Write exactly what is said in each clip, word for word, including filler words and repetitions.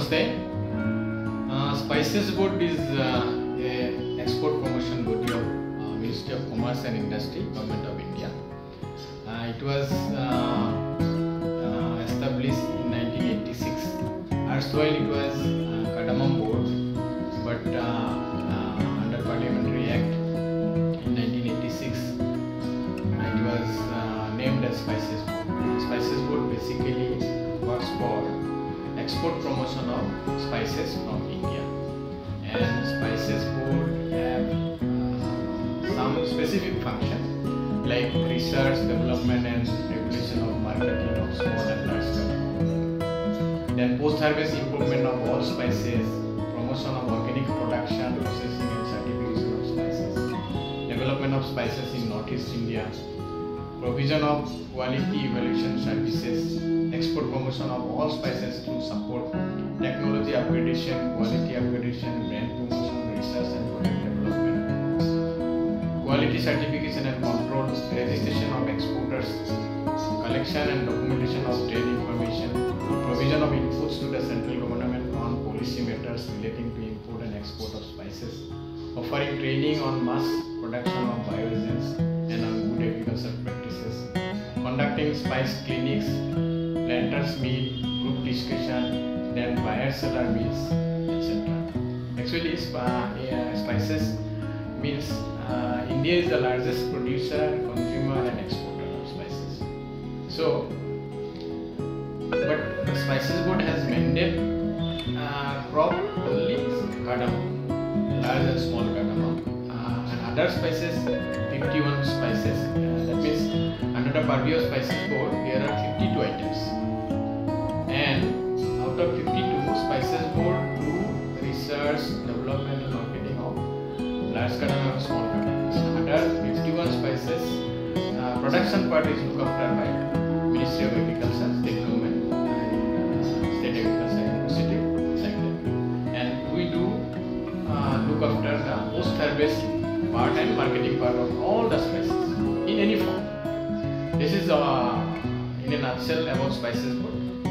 Namaste. Uh, Spices Board is uh, a export promotion body of uh, Ministry of Commerce and Industry, Government of India. Uh, it was uh, uh, established in nineteen eighty-six. Erstwhile it was uh, Cardamom Board, but uh, uh, under Parliamentary Act in nineteen eighty-six, it was uh, named as Spices Board. Spices Board basically works for export promotion of spices from India, and Spices Board have uh, some specific function like research, development and regulation of marketing of small and large scale. Then post-harvest improvement of all spices, promotion of organic production, processing and certification of spices, development of spices in Northeast India, provision of quality evaluation services, export promotion of all spices through support, technology upgradation, quality upgradation, brand promotion, research and product development, quality certification and control, registration of exporters, collection and documentation of trade information, provision of inputs to the central government on policy matters relating to import and export of spices, offering training on mass production of bioagents and on good agricultural practices, conducting spice clinics, planters meet, group discussion, then buyer seller meets, et cetera. Actually, uh, spices means uh, India is the largest producer, consumer and exporter of spices. So, but the Spices Board has mandated uh, crop only cardamom, large and small cardamom, uh, and other spices, fifty-one spices. Uh, that means under the purview of Spices Board, there are fifty-two items. And out of fifty-two, Spices Board do research, development and marketing of large cardamom and small cardamom. Other fifty-one spices, uh, production part is looked after by Ministry of Agriculture, State Government and uh, State Agriculture University, like that. And we do uh, look after the post-harvest part and marketing part of all the spices in any form. This is uh, in a nutshell about Spices Board.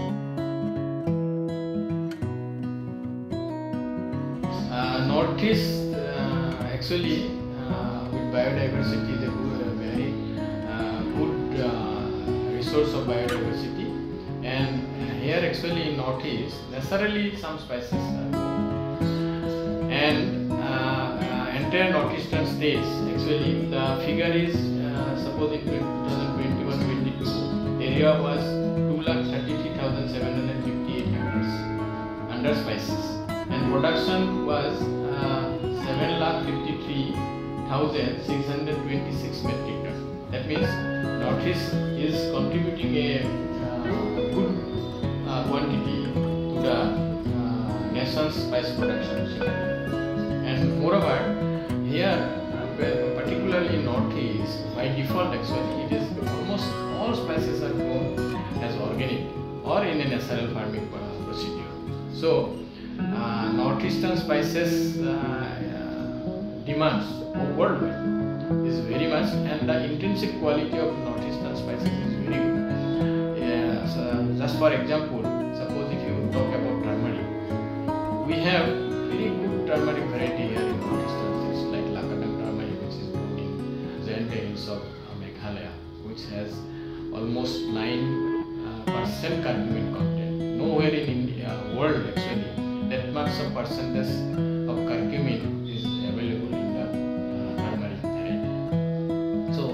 Uh, Northeast uh, actually uh, with biodiversity is a good, uh, very uh, good uh, resource of biodiversity, and uh, here actually in Northeast necessarily some spices are grown. And uh, uh, entire Northeastern states actually the figure is uh, suppose in twenty twenty-one twenty-two area was two lakh thirty-three thousand seven hundred fifty-eight hectares under spices, and production was uh, seven lakh fifty-three thousand six hundred twenty-six metric ton. That means Northeast is contributing a uh, good uh, quantity to the uh, nation's spice production. And moreover, here uh, particularly in Northeast, by default actually it is almost all spices are grown as organic or in a natural farming procedure. So uh, Northeastern spices uh, uh, demands worldwide is very much, and the intrinsic quality of Northeastern spices is very good. Yeah, so just for example, suppose if you talk about turmeric, we have very good turmeric variety here in Northeastern states like Lakadang turmeric, which is grown in Jaintia Hills of Meghalaya, which has almost nine percent uh, curcumin content. Nowhere in India, world actually, that much of percentage of curcumin is available in the uh, turmeric variety. So,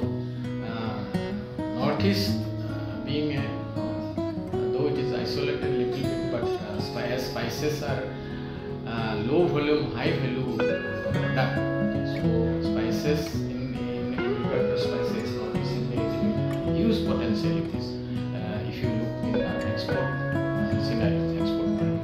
uh, Northeast uh, being a, uh, though it is isolated a little bit, but uh, as spices are uh, low volume, high value product. So, spices in, in, in regard to spices, Northeast India is a huge potential in this, uh, if you look in the export uh, scenario, export market.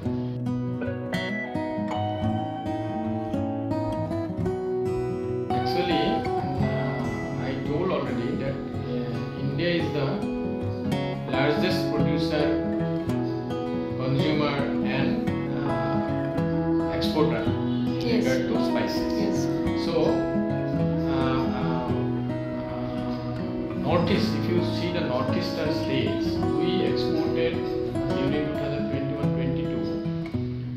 Actually, uh, I told already that uh, India is the largest producer, consumer and uh, exporter in yes. regard to spices. Yes. So, uh, uh, uh, Northeast, if you see the Northeastern states, we exported uh, during twenty twenty-one twenty-two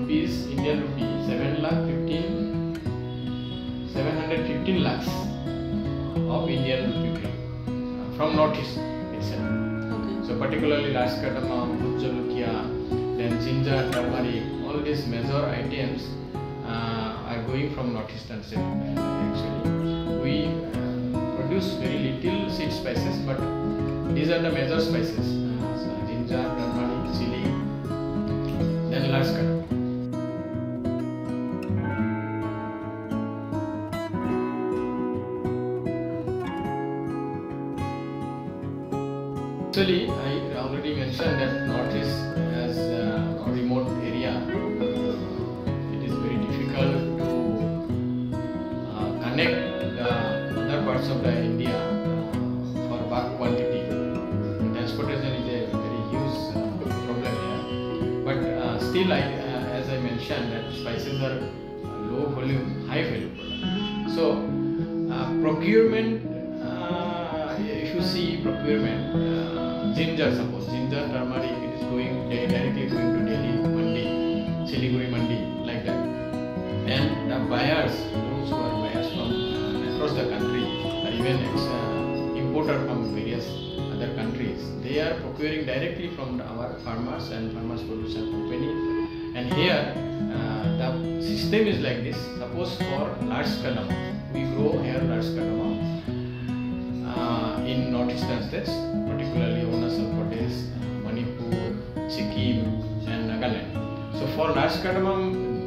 rupees, Indian rupee, seven lakh fifteen, seven hundred fifteen lakhs of Indian rupee uh, from Northeast itself. Okay. So particularly Lakadang, then ginger, turmeric, all these major items uh, are going from Northeastern state. Actually, we uh, produce very little seed spices, but these are the major spices: uh, so ginger, turmeric, chili, then Lakadang. Actually, I already mentioned that Northeast as uh, a remote area. Uh, it is very difficult to uh, connect the other parts of the India uh, for bulk quantity. Transportation is a very huge uh, problem here. But uh, still, I, uh, as I mentioned, that spices are low volume, high value product. So, uh, procurement. Uh, if you see procurement. Uh, Ginger, suppose ginger, turmeric, it is going directly going to Delhi Mandi, Siliguri Mandi, like that. And the buyers, those who are buyers from uh, across the country, or even ex, uh, importer from various other countries, they are procuring directly from the, our farmers and farmers producer company. And here, uh, the system is like this. Suppose for large cardamom, we grow here large cardamom uh, in northeastern states, particularly Arunachal Pradesh, Manipur, Sikkim, and Nagaland. So for large cardamom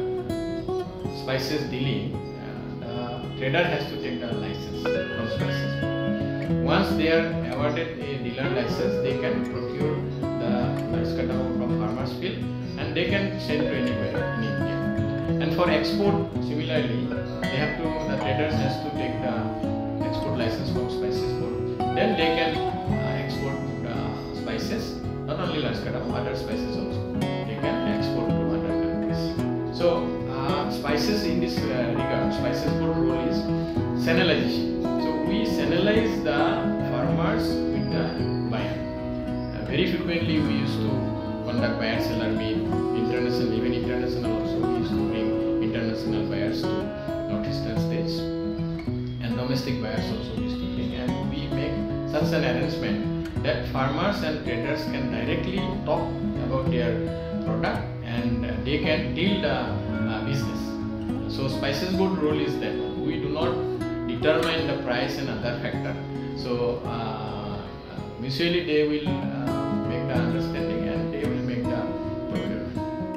uh, spices dealing, uh, the trader has to take the license from spices. Once they are awarded a dealer license, they can procure the large cardamom from farmers' field and they can send to anywhere in India. And for export, similarly, they have to, the traders has to take the export license from spices board. Then they can uh, export uh, spices, not only large cardamom, other spices also. They can export to other countries. So uh, spices in this uh, regard, spices board role is channelization. So we channelize the farmers with the buyer. Uh, very frequently we used to conduct buyer seller meet, international, even international also we used to bring international buyers to northeastern states, and domestic buyers also we used to bring, and we make such an arrangement that farmers and traders can directly talk about their product and they can deal the uh, business. So spices board role is that we do not determine the price and other factor. So uh, mutually they will uh, make the understanding and they will make the procurement.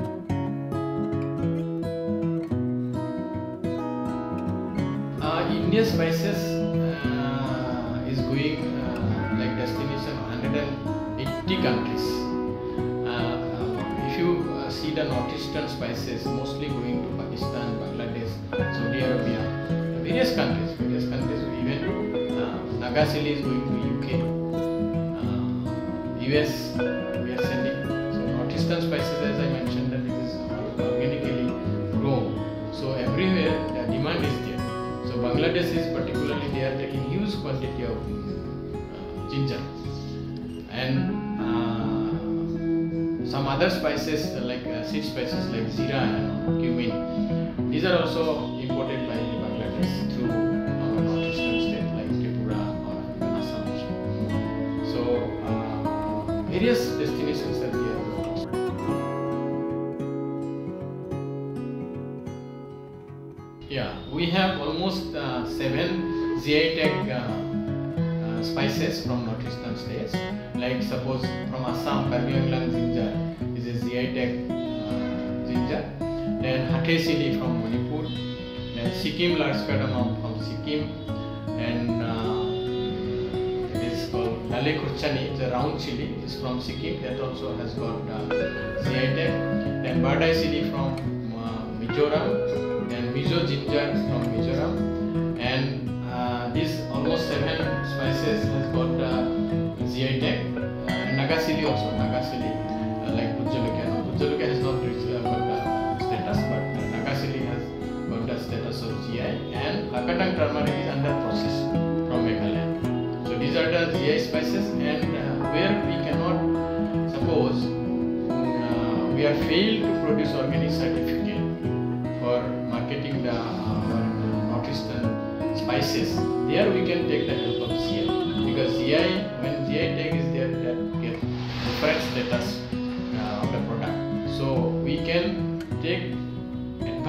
Uh, India spices uh, is going uh, like destination one hundred eighty countries. Uh, uh, if you uh, see the northeastern spices, mostly going to Pakistan, Bangladesh, Saudi Arabia, various countries, various countries. Even uh, Nagasili is going to U K, uh, U S. We are sending. So northeastern spices, as I mentioned, that it is organically grown. So everywhere the demand is there. So Bangladesh is particularly, they are taking huge quantity of uh, ginger, and uh, some other spices uh, like uh, seed spices like zira and cumin. These are also imported by Bangladesh through our northeastern state like Tripura or Assam. So uh, various destinations are there. Yeah, we have almost uh, seven G I tag uh, uh, spices from northeastern states. Like suppose from Assam, Karbi Anglong Ginger is a G I tag uh, ginger. Then Hatesili from Manipur. Then Sikkim large cardamom from Sikkim. And uh, it is called Lale Kurchani, the round chili, is from Sikkim. That also has got uh, G I tag. Then Badai chili from uh, Mizoram. And Mizo ginger from Mizoram, and uh, this almost seven spices has got uh, G I tag, uh, and Nagasili also, Nagasili uh, like Pujaluka. No, Pujaluka has not reached uh, got the status, but uh, Nagasili has got the status of G I, and Lakadang turmeric is under process from Meghalaya. So these are the G I spices, and uh, where we cannot, suppose uh, we are failed to produce organic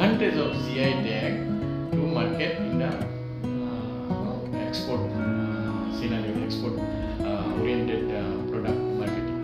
advantage of G I tag to market in the uh, export uh, scenario, export uh, oriented uh, product marketing.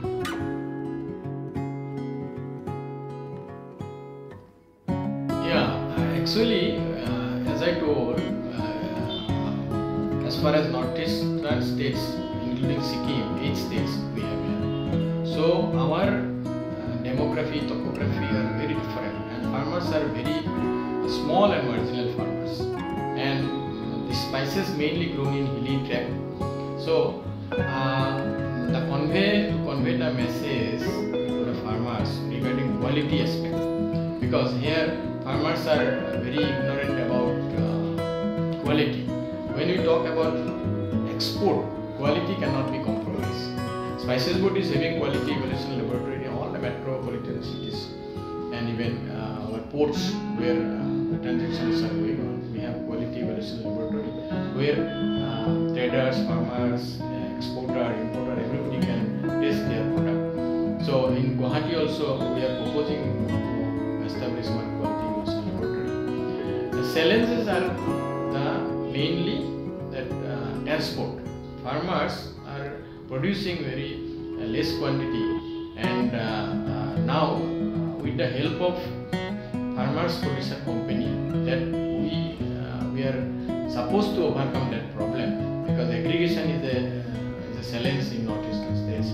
Yeah, uh, actually, uh, as I told, uh, as far as northeastern states, including Sikkim, eight states we have here. So our uh, demography, topography are very different, and farmers are very small and marginal farmers, and the spices mainly grown in hilly tract. So uh, the convey to convey the message to the farmers regarding quality aspect, because here farmers are very ignorant about uh, quality. When we talk about export, quality cannot be compromised. Spices Board is having quality evaluation laboratory in all the metropolitan cities, and even uh, our ports where uh, the transactions are going on. We have quality evaluation laboratory where uh, traders, farmers, uh, exporter, importer, everybody can test their product. So in Guwahati also we are proposing to establish one quality evaluation laboratory. The challenges are the mainly that uh, transport. Farmers are producing very uh, less quantity, and uh, uh, now uh, with the help of farmers producer company, that we uh, we are supposed to overcome that problem, because aggregation is a, uh, is a challenge in northeastern states.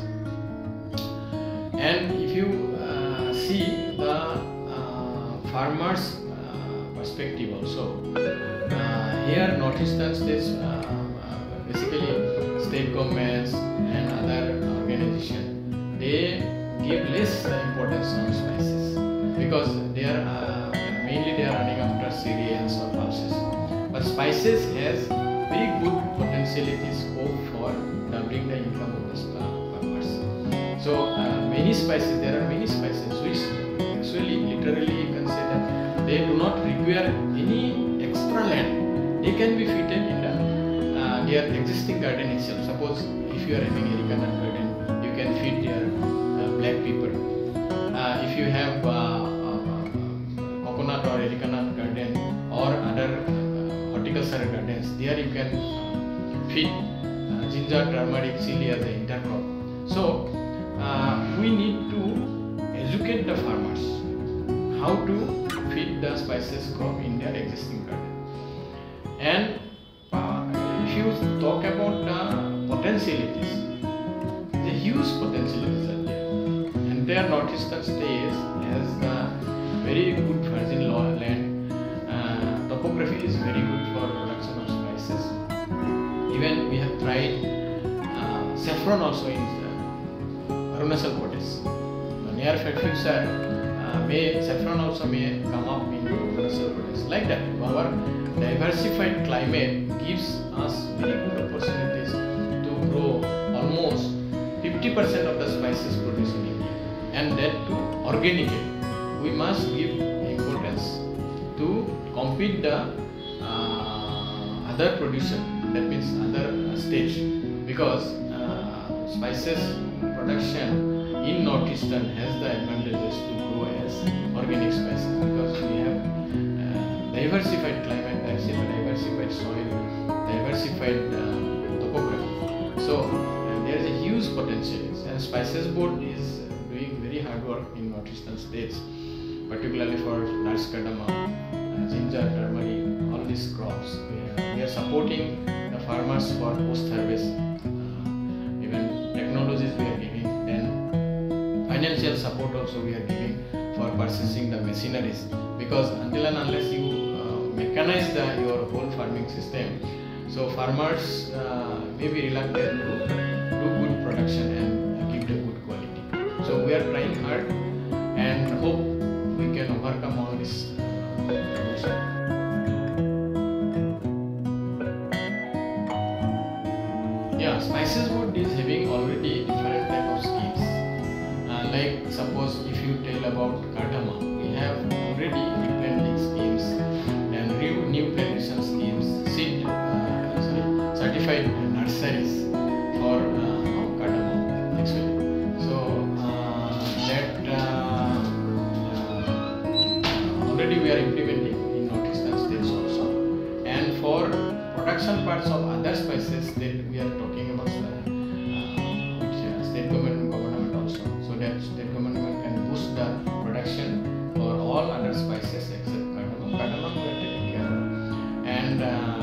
And if you uh, see the uh, farmers uh, perspective also, uh, here northeastern states uh, uh, basically state governments and other organizations, they give less importance on spices, because they are uh, mainly they are running after cereals or pulses. But spices has very good potentiality scope for doubling the income of the farmers. So uh, many spices, there are many spices which actually literally you can say that they do not require any extra land. They can be fitted in the uh, their existing garden itself. Suppose if you are having a Erica nut garden, you can feed their uh, black pepper. Uh, if you have uh, uh, coconut or Erica nut garden or other uh, horticultural gardens, there you can uh, feed uh, ginger, turmeric, chili as an intercrop. So uh, we need to educate the farmers how to feed the spices crop in their existing garden. And uh, if you talk about the potentialities, the huge potentialities are there. And their northeastern states has the very good virgin land. Uh, topography is very good for production of spices. Even we have tried uh, saffron also in the Arunachal Pradesh. The near future, uh, may saffron also may come up in Arunachal Pradesh. Like that, our diversified climate gives us very good opportunities to grow almost fifty percent of the spices produced in India, and that too organically. We must give importance to compete the uh, other producer, that means other states, because uh, spices production in northeastern has the advantages to grow as organic spices, because we have uh, diversified climate, diversified soil, diversified uh, topography. So uh, there is a huge potential, and Spices Board is doing very hard work in northeastern states, particularly for nuts, cardamom, uh, ginger, turmeric, all these crops. We are, we are supporting the farmers for post-harvest. Uh, even technologies we are giving, and financial support also we are giving for purchasing the machineries, because until and unless you uh, mechanize the, your whole farming system, so farmers uh, may be reluctant to do good production and give the good quality. So we are trying hard and hope we can overcome all this uh, Yeah, Spices Board is having already different type of schemes. Uh, like suppose if you tell about cardamom, we have already replanting schemes and new, new plantation schemes, seed, uh, sorry, certified nurseries for uh, cardamom actually. So uh, that uh, uh, already already we are implementing in northeastern states also. And for production parts of other spices, then we are talking about the uh, which, uh, state government government also, so that state government can boost the production for all other spices except cardamom. Cardamom we are taking care of. And uh,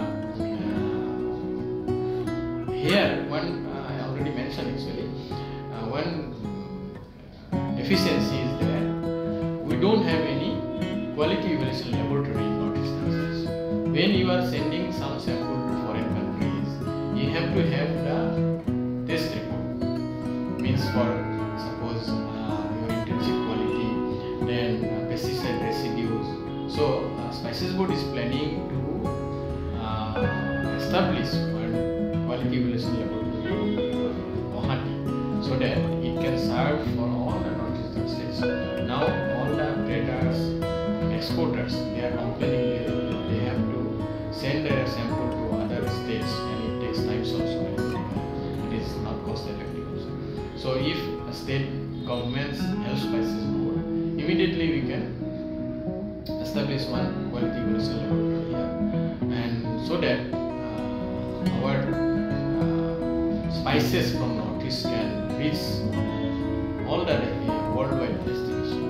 uh, here one uh, I already mentioned actually uh, one deficiency is there. We don't have any quality evaluation laboratory in northeastern states. When you are sending some sample to foreign countries, you have to have the test report. Means for suppose uh, your intrinsic quality, then uh, pesticide residues. So uh, Spices Board is planning to uh, establish one quality evaluation laboratory in Guwahati, so that it can serve for all the northeastern states. Now all the traders and exporters, they are complaining that they have to send their sample to other states, and it takes time also, and it is not cost effective also. So if a state government's health spices board, immediately we can establish one quality evaluation laboratory here, and so that uh, our uh, spices from northeast can reach all the uh, worldwide destinations.